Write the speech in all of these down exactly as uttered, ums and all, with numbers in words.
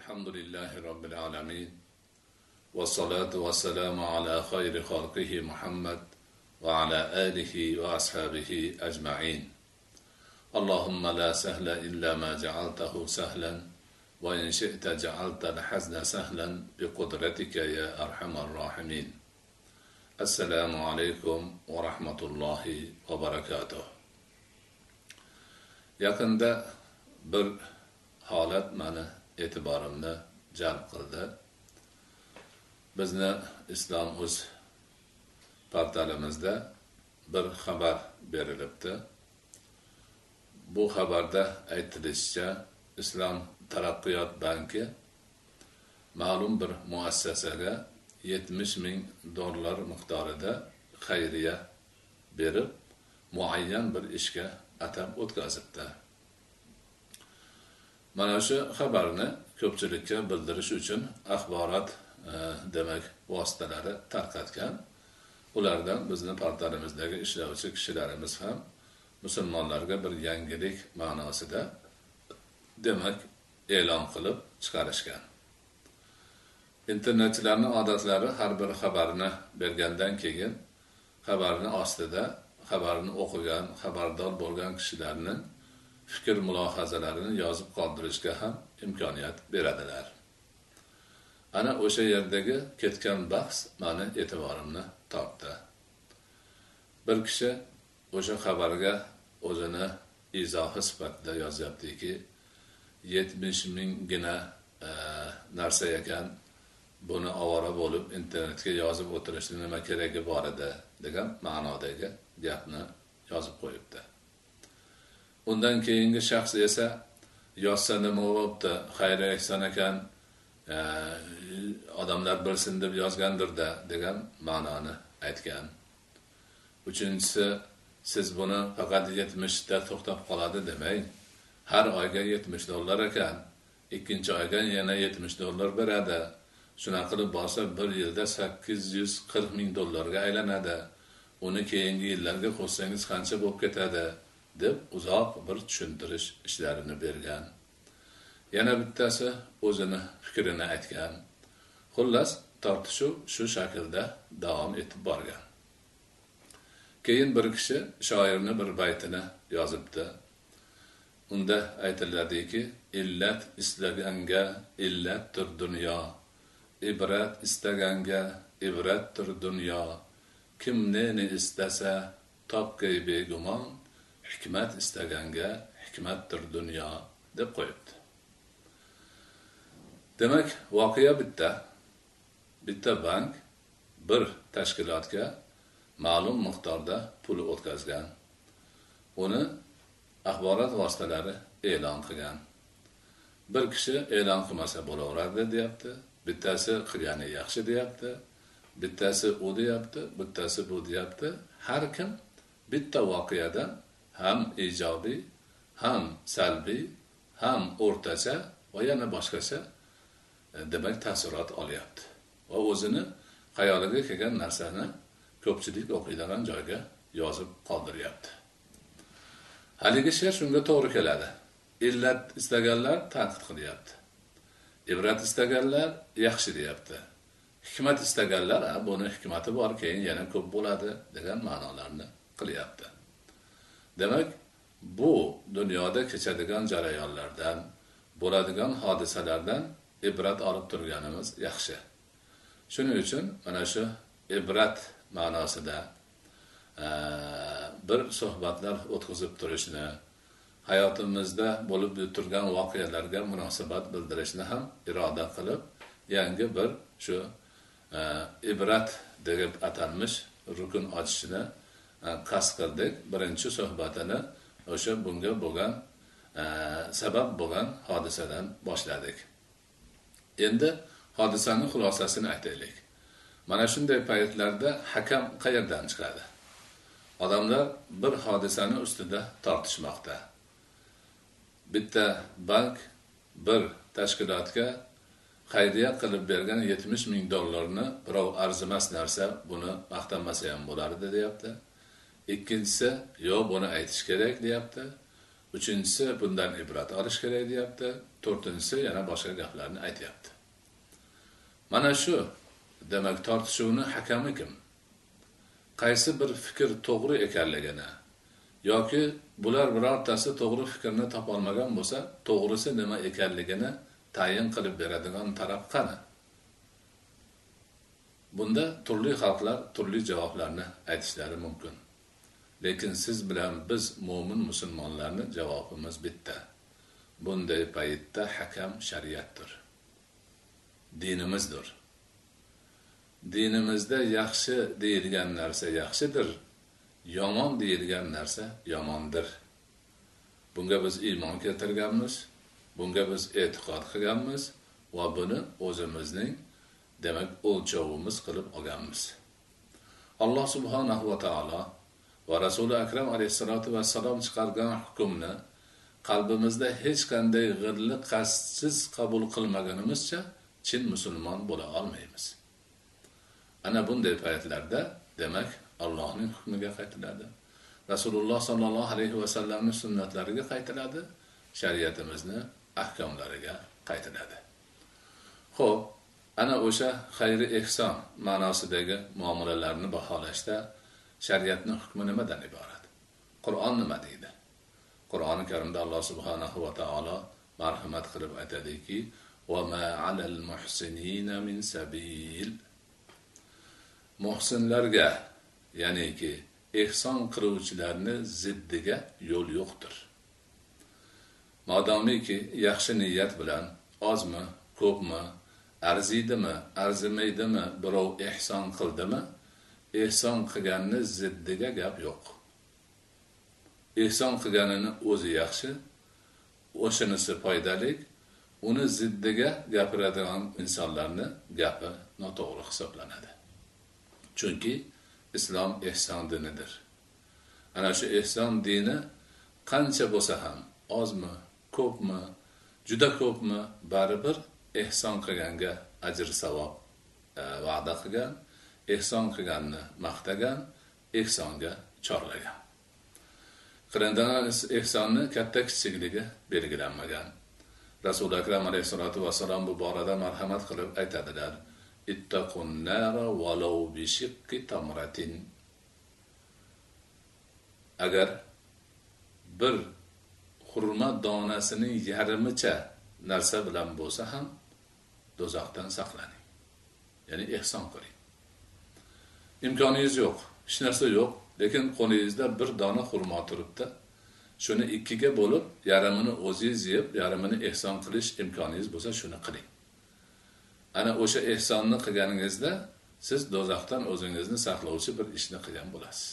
Elhamdülillahi Rabbil alemin. Ve salatu ve selamu ala hayri halkihi Muhammed ve ala alihi ve ashabihi ecma'in. Allahümme la sehle illa ma cealtahu sehlen ve in şi'te cealtel hazne sehlen bi kudretike ya erhamer rahimin. Esselamu aleyküm ve rahmetullahi ve berekatuhu. Yakında bir holat meni e'tiborimni jalb qildi. Bizni Islom o'z portalimizda bir xabar berilibdi. Bu xabarda aytilishicha, Islom taraqqiyot banki ma'lum bir muassasaga yetmish ming dollar miqdorida xayriya berib, muayyan bir ishga atab o'tkazibdi. Mana shu xabarni ko'pchilikka bildirish uchun axborot e, demak vositalari tarqatgan. Ulardan bizni portalimizdagi ishlovchi kishilarimiz ham musulmonlarga bir yangilik ma'nosida demak e'lon qilib chiqarishgan. Internetchilarning odatlari har bir xabarni bergandan keyin xabarni ostida xabarni o'qigan, xabardor bo'lgan kishilarning fikr mulohazalarini yozib qoldirishga ham imkoniyat beradilar. Ana o'sha yerdagi ketgan bahs meni e'tiborimni tortdi. Bir kishi o'sha xabarga o'zini izohi sifatida yozyaptiki, yetmish minggina e, narsa ekan, buni ovora bo'lib internetga yozib o'tirishni nima keragi bor edi degan ma'nodagi gapni yozib qo'yibdi. Undan keyingi shaxs esa yozsa nima bo'libdi, xayr ehson ekan, e, odamlar bilsin deb yozgandir-da degan ma'noni aytgan. Uchinchisi, siz buni faqat yetmish ta to'xtab qoladi demang. Har oyga yetmish dollar ekan, ikkinchi oyga yana yetmish dollar beradi. Shuna qilib borsa bir yilda sakkiz yuz qirq ming dollarga aylanadi. Uni keyingi yillarga qo'shsangiz qancha bo'lib ketadi deb uzoq bir tushuntirish ishlarini bergan. Yana bittasi o'zini fikrini aytgan. Xullas, tortishuv shu shaklda davom etib borgan. Keyin bir kishi shoirning bir baytini yozibdi. Unda aytiladiki, illat istaganga illatdir dunyo, ibrat istaganga ibratdir dunyo, kim neni istasa topgay begumon, hikmat istaganga hikmatdir dunyo deb qo'yibdi. Demak, voqea bitta. Bitta bank bir tashkilotga ma'lum miqdorda pul o'tkazgan. Uni axborot vositalari e'lon qilgan. Bir kishi e'lon qilmasa bo'laveradi deyapti, bittasi qilgani yaxshi deyapti, bittasi u deyapti, bittasi bu deyapti. Har kim bitta voqeadan ham ijobiy, ham salbiy, ham o'rtacha va yana boshqacha demak ta'sirot olyapti. Va o'zini xayoliga kelgan narsani ko'pchilik o'qiydigan joyga yozib qoldiryapti. Haligi she'r shunga to'g'ri keladi. Illat istaganlar tanqid qilyapti. Ibrat istaganlar yaxshi deyapti. Hikmat istaganlar, ha, buni hikmati bor, keyin yana ko'p bo'ladi degan ma'nolarni qilyapti. Demak, bu dunyoda kechadigan jarayonlardan, bo'ladigan hodisalardan ibrat olib turganimiz yaxshi. Shuning uchun mana shu ibrat ma'nosida e, bir suhbatlar o'tkazib turishni, hayotimizda bo'lib turgan voqealarga munosabat bildirishni ham iroda qilib, yangi bir shu e, ibrat deb atalmish rukun ochishni e, qasd qildik. Birinchi suhbatini o'sha bunga bo'lgan e, sabab bo'lgan hodisadan boshladik. Endi hodisaning xulosasini aytaylik. Mana shunday paytlarda hakam qayerdan chiqadi? Odamlar bir hodisani ustida tortishmoqda. Bitta bank bir tashkilotga xayriya qilib bergan yetmish ming dollarni birov arzimas narsa, buni maqtanmasa ham bo'lardi deyapti. Ikkinchisi, yo'q, buni aytish kerak deyapti. Uchinchisi bundan ibrat olish kerak deyapti. To'rtinchisi yana boshqa gaplarni aytyapti. Mana shu demak tortishuvni hakami kim? Qaysi bir fikr to'g'ri ekanligini yoki bular birortasi to'g'ri fikrni topa olmagan bo'lsa, to'g'risi nima ekanligini tayin qilib beradigan taraf qani? Bunda turli xalqlar turli javoblarni aytishlari mumkin. Lekin siz bilan biz mo'min musulmonlarning javobimiz bitta. Bunday paytda hakam shariatdir. Dinimizdir. Dinimizda yaxshi deyilgan narsa yaxshidir, yomon deyilgan narsa yomondir. Bunga biz iymon keltirganmiz, bunga biz e'tiqod qilganmiz va buni o'zimizning demak o'lchovimiz qilib olganmiz. Alloh subhanahu va taolo va Rasuli akram alayhisolatu vassalom chiqargan hukmni qalbimizda hech qanday g'irli qasdsiz qabul qilmaganimizcha chin musulmon bo'la olmaymiz. Ana bunday paytlarda demak Allohning hukmiga qaytiladi. Rasululloh sallallohu alayhi va sallamning sunnatlariga qaytiladi, shariatimizning ahkomlariga qaytiladi. Xo'p, ana o'sha xayri ehson ma'nosidagi muomalalarni baholashda shariatning hukmi nimadan iborat? Qur'on nima deydi? Qur'oni Karimda Alloh subhanahu va taolo marhamat qilib aytadiki: "Va ma 'alal muhsinina min sabil." Muhsinlarga, ya'niki ehson qiluvchilarni ziddiga yo'l yo'qdir. Modomiki yaxshi niyat bilan ozmi, ko'pmi, arziydimi, arzimaydimi birov ehson qildimi, ehson qilganni ziddiga gap yo'q. Ehson qilganini o'zi yaxshi, o'shanisi foydali, uni ziddiga gapiradigan insonlarni gapi noto'g'ri hisoblanadi. Chunki islom ehson dinidir. Ana shu ehson dini qancha bo'lsa ham, ozmi, ko'pmi, juda ko'pmi, baribir ehson qilganga ajr savob e, va'da qilgan, ehson qilganni maqtagan, ehsonga chorlagan. Qilingan ehsonni katta kichikligi belgilanmagan. Rasul akram alayhisolatu vassalom bu borada marhamat qilib aytadilar: "Ittaqun nara walau bi shiqqi tamratin." Agar bir xurma donasining yarmicha narsa bilan bo'lsa ham do'zaxdan saqlaning. Ya'ni ehson qiling. Imkoningiz yo'q, hech narsa yo'q, lekin qo'lingizda bir dona xurmo turibdi. Shuni ikkiga bo'lib, yarmini o'zingiz yeb, yarmini ehson qilish imkoningiz bo'lsa, shuni qiling. Ana o'sha ehsonni qilganingizda siz do'zaxdan o'zingizni saqlovchi bir ishni qilgan bo'lasiz.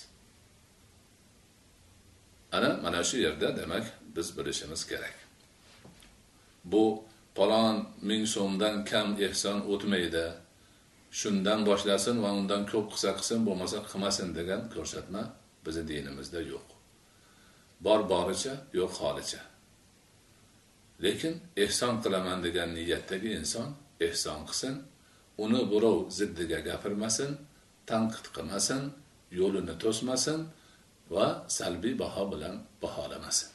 Ana mana shu yerda demak biz bilishimiz kerak. Bu palon ming so'mdan kam ehson o'tmaydi. Shundan boshlasin va undan ko'p qilsa qilsin, bo'lmasa qilmasin degan ko'rsatma bizning dinimizda yo'q. Bor boricha, yo'q holicha. Lekin ehson qilaman degan niyatdagi inson ehson qilsin, uni birov ziddiga gapirmasin, tanqid qilmasin, yo'lini to'smasin va salbiy baho bilan baholamasin.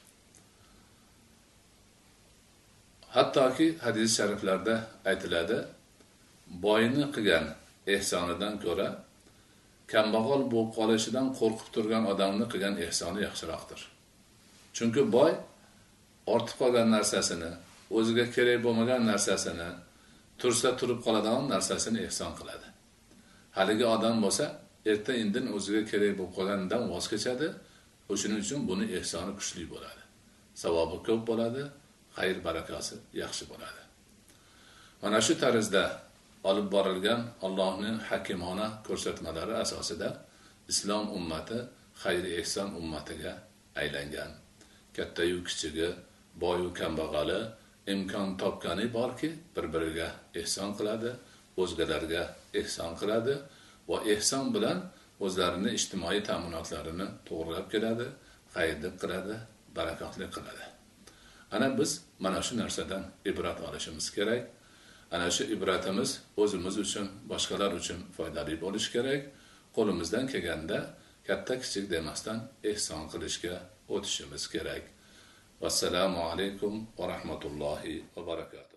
Hattoki hadis shariflarda aytiladi, boyni qilgan ehsonidan ko'ra kambag'al bo'lib qolishidan qo'rqib turgan odamni qilgan ehsoni yaxshiroqdir. Chunki boy ortib qolgan narsasini, o'ziga kerak bo'lmagan narsasini, tursa turib qoladigan narsasini ehson qiladi. Haligi odam bo'lsa, erta indin o'ziga kerak bo'lib qolganidan voz kechadi. O'shuning uchun buni ehsoni kuchli bo'ladi. Savobi ko'p bo'ladi, xayr barakasi yaxshi bo'ladi. Mana shu tarzda olib borilgan Allohning hakimona ko'rsatmalari asosida islom ummati xayri ehson ummatiga aylangan. Katta-yu kichigi, boy-u kambag'ali imkon topgani borki, bir-biriga ehson qiladi, o'zgalarga ehson qiladi va ehson bilan o'zlarining ijtimoiy ta'minotlarini to'g'rilab keladi, xayrli qiladi, barakotli qiladi. Ana biz mana shu narsadan ibrat olishimiz kerak. Ana shu ibratimiz o'zimiz uchun, boshqalar uchun foydali bo'lishi kerak. Qo'limizdan kelganda katta kichik demasdan ehson qilishga o'tishimiz kerak. Vassalamu alaykum va rahmatullohi va barakatuh.